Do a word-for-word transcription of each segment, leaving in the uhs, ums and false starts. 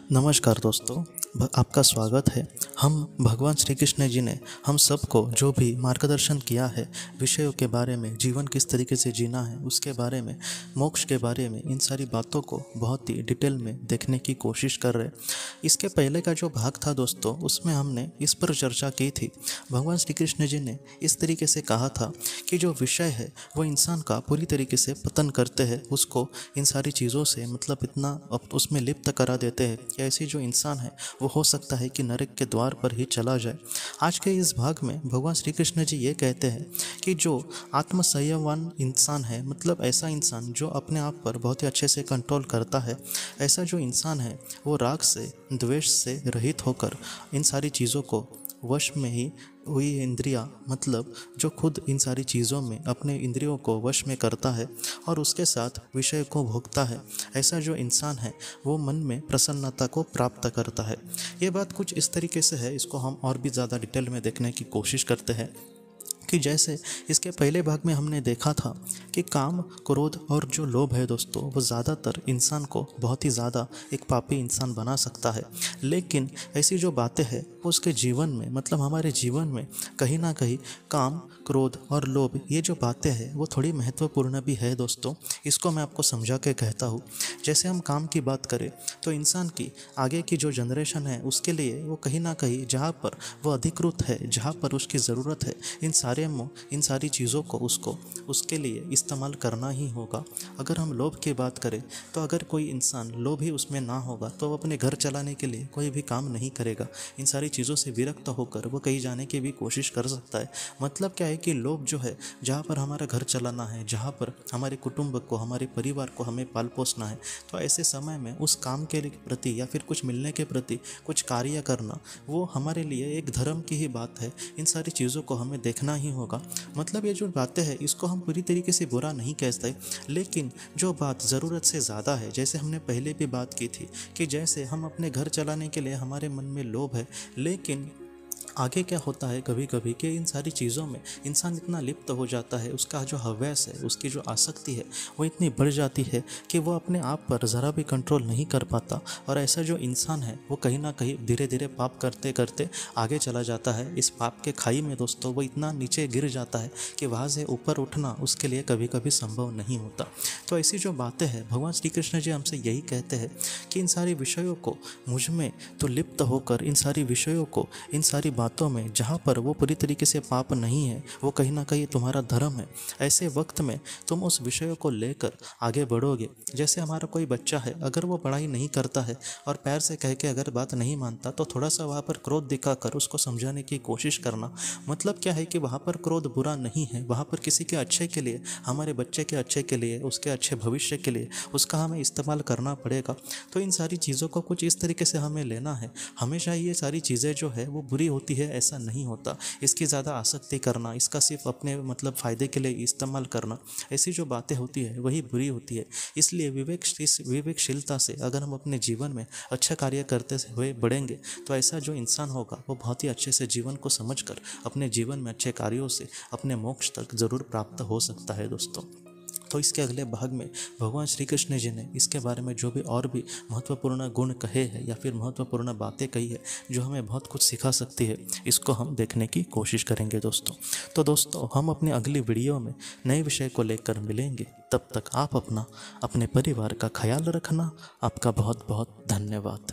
नमस्कार दोस्तों, भ- आपका स्वागत है। हम भगवान श्री कृष्ण जी ने हम सबको जो भी मार्गदर्शन किया है विषयों के बारे में, जीवन किस तरीके से जीना है उसके बारे में, मोक्ष के बारे में, इन सारी बातों को बहुत ही डिटेल में देखने की कोशिश कर रहे हैं। इसके पहले का जो भाग था दोस्तों, उसमें हमने इस पर चर्चा की थी। भगवान श्री कृष्ण जी ने इस तरीके से कहा था कि जो विषय है वो इंसान का पूरी तरीके से पतन करते हैं, उसको इन सारी चीज़ों से मतलब इतना अप- उसमें लिप्त करा देते हैं कि ऐसी जो इंसान है वो हो सकता है कि नरक के द्वार पर ही चला जाए। आज के इस भाग में भगवान श्री कृष्ण जी ये कहते हैं कि जो आत्मसंयमवान इंसान है, मतलब ऐसा इंसान जो अपने आप पर बहुत ही अच्छे से कंट्रोल करता है, ऐसा जो इंसान है वो राग से, द्वेष से रहित होकर इन सारी चीज़ों को वश में ही हुई इंद्रियां, मतलब जो खुद इन सारी चीज़ों में अपने इंद्रियों को वश में करता है और उसके साथ विषय को भोगता है, ऐसा जो इंसान है वो मन में प्रसन्नता को प्राप्त करता है। ये बात कुछ इस तरीके से है, इसको हम और भी ज़्यादा डिटेल में देखने की कोशिश करते हैं कि जैसे इसके पहले भाग में हमने देखा था कि काम, क्रोध और जो लोभ है दोस्तों, वो ज़्यादातर इंसान को बहुत ही ज़्यादा एक पापी इंसान बना सकता है। लेकिन ऐसी जो बातें हैं वो उसके जीवन में, मतलब हमारे जीवन में कहीं ना कहीं काम, क्रोध और लोभ, ये जो बातें हैं वो थोड़ी महत्वपूर्ण भी है दोस्तों। इसको मैं आपको समझा के कहता हूँ। जैसे हम काम की बात करें तो इंसान की आगे की जो जनरेशन है उसके लिए वो कहीं ना कहीं जहाँ पर वो अधिकृत है, जहाँ पर उसकी ज़रूरत है, इन सारे मो इन सारी चीज़ों को उसको उसके लिए इस्तेमाल करना ही होगा। अगर हम लोभ की बात करें तो अगर कोई इंसान लोभ ही उसमें ना होगा तो वो अपने घर चलाने के लिए कोई भी काम नहीं करेगा। इन सारी चीज़ों से विरक्त होकर वो कहीं जाने की भी कोशिश कर सकता है। मतलब क्या है कि लोभ जो है, जहाँ पर हमारा घर चलाना है, जहाँ पर हमारे कुटुंब को, हमारे परिवार को हमें पाल पोसना है, तो ऐसे समय में उस काम के प्रति या फिर कुछ मिलने के प्रति कुछ कार्य करना वो हमारे लिए एक धर्म की ही बात है। इन सारी चीज़ों को हमें देखना ही होगा। मतलब ये जो बातें हैं इसको हम पूरी तरीके से बुरा नहीं कहते, लेकिन जो बात ज़रूरत से ज़्यादा है, जैसे हमने पहले भी बात की थी कि जैसे हम अपने घर चलाने के लिए हमारे मन में लोभ है, लेकिन आगे क्या होता है कभी कभी कि इन सारी चीज़ों में इंसान इतना लिप्त हो जाता है, उसका जो हवस है, उसकी जो आसक्ति है वो इतनी बढ़ जाती है कि वो अपने आप पर ज़रा भी कंट्रोल नहीं कर पाता। और ऐसा जो इंसान है वो कहीं ना कहीं धीरे धीरे पाप करते करते आगे चला जाता है। इस पाप के खाई में दोस्तों वो इतना नीचे गिर जाता है कि वहाँ से ऊपर उठना उसके लिए कभी कभी संभव नहीं होता। तो ऐसी जो बातें हैं, भगवान श्री कृष्ण जी हमसे यही कहते हैं कि इन सारी विषयों को मुझ में तो लिप्त होकर, इन सारी विषयों को, इन सारी बातों में जहाँ पर वो पूरी तरीके से पाप नहीं है, वो कहीं ना कहीं तुम्हारा धर्म है, ऐसे वक्त में तुम उस विषयों को लेकर आगे बढ़ोगे। जैसे हमारा कोई बच्चा है, अगर वो पढ़ाई नहीं करता है और पैर से कह के अगर बात नहीं मानता तो थोड़ा सा वहाँ पर क्रोध दिखाकर उसको समझाने की कोशिश करना। मतलब क्या है कि वहाँ पर क्रोध बुरा नहीं है, वहाँ पर किसी के अच्छे के लिए, हमारे बच्चे के अच्छे के लिए, उसके अच्छे भविष्य के लिए उसका हमें इस्तेमाल करना पड़ेगा। तो इन सारी चीज़ों को कुछ इस तरीके से हमें लेना है। हमेशा ये सारी चीज़ें जो है वो बुरी होती है ऐसा नहीं होता। इसकी ज़्यादा आसक्ति करना, इसका सिर्फ अपने मतलब फ़ायदे के लिए इस्तेमाल करना, ऐसी जो बातें होती है वही बुरी होती है। इसलिए विवेक इस विवेकशीलता से अगर हम अपने जीवन में अच्छा कार्य करते हुए बढ़ेंगे तो ऐसा जो इंसान होगा वो बहुत ही अच्छे से जीवन को समझकर अपने जीवन में अच्छे कार्यों से अपने मोक्ष तक ज़रूर प्राप्त हो सकता है दोस्तों। तो इसके अगले भाग में भगवान श्री कृष्ण जी ने इसके बारे में जो भी और भी महत्वपूर्ण गुण कहे हैं या फिर महत्वपूर्ण बातें कही है जो हमें बहुत कुछ सिखा सकती है, इसको हम देखने की कोशिश करेंगे दोस्तों। तो दोस्तों, हम अपनी अगली वीडियो में नए विषय को लेकर मिलेंगे। तब तक आप अपना, अपने परिवार का ख्याल रखना। आपका बहुत बहुत धन्यवाद।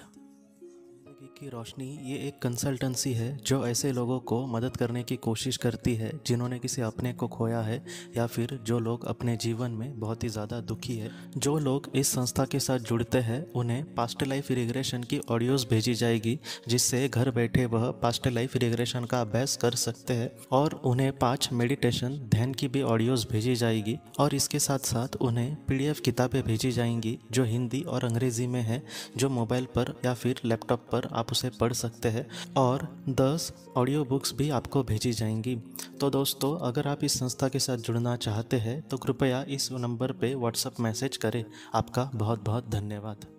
जिंदगी की रोशनी ये एक कंसल्टेंसी है जो ऐसे लोगों को मदद करने की कोशिश करती है जिन्होंने किसी अपने को खोया है या फिर जो लोग अपने जीवन में बहुत ही ज़्यादा दुखी है। जो लोग इस संस्था के साथ जुड़ते हैं उन्हें पास्ट लाइफ रिग्रेशन की ऑडियोज़ भेजी जाएगी, जिससे घर बैठे वह पास्ट लाइफ रिग्रेशन का अभ्यास कर सकते हैं। और उन्हें पाँच मेडिटेशन ध्यान की भी ऑडियोज़ भेजी जाएगी और इसके साथ साथ उन्हें पीडीएफ किताबें भेजी जाएंगी जो हिंदी और अंग्रेज़ी में है, जो मोबाइल पर या फिर लैपटॉप पर आप उसे पढ़ सकते हैं। और दस ऑडियो बुक्स भी आपको भेजी जाएंगी। तो दोस्तों, अगर आप इस संस्था के साथ जुड़ना चाहते हैं तो कृपया इस नंबर पे व्हाट्सएप मैसेज करें। आपका बहुत बहुत धन्यवाद।